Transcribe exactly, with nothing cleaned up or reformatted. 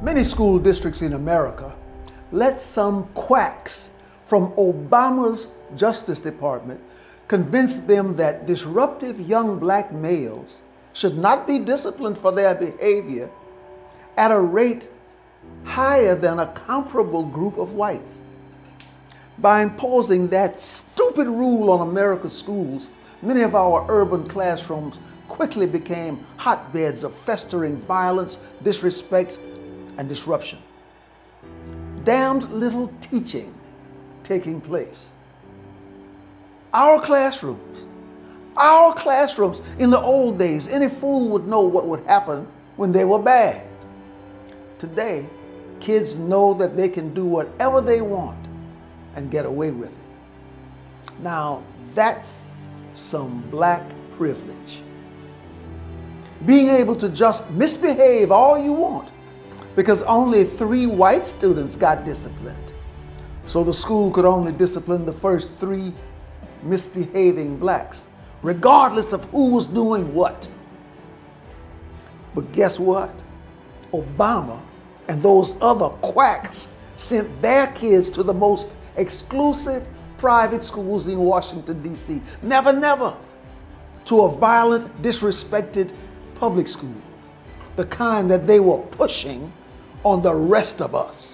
Many school districts in America let some quacks from Obama's Justice Department convince them that disruptive young black males should not be disciplined for their behavior at a rate higher than a comparable group of whites. By imposing that stupid rule on America's schools, many of our urban classrooms quickly became hotbeds of festering violence, disrespect, and disruption. Damned little teaching taking place. Our classrooms, our classrooms, in the old days, any fool would know what would happen when they were bad. Today, kids know that they can do whatever they want and get away with it. Now, that's some black privilege. Being able to just misbehave all you want because only three white students got disciplined. So the school could only discipline the first three misbehaving blacks, regardless of who was doing what. But guess what? Obama and those other quacks sent their kids to the most exclusive private schools in Washington, D C Never, never to a violent, disrespected public school, the kind that they were pushing on the rest of us.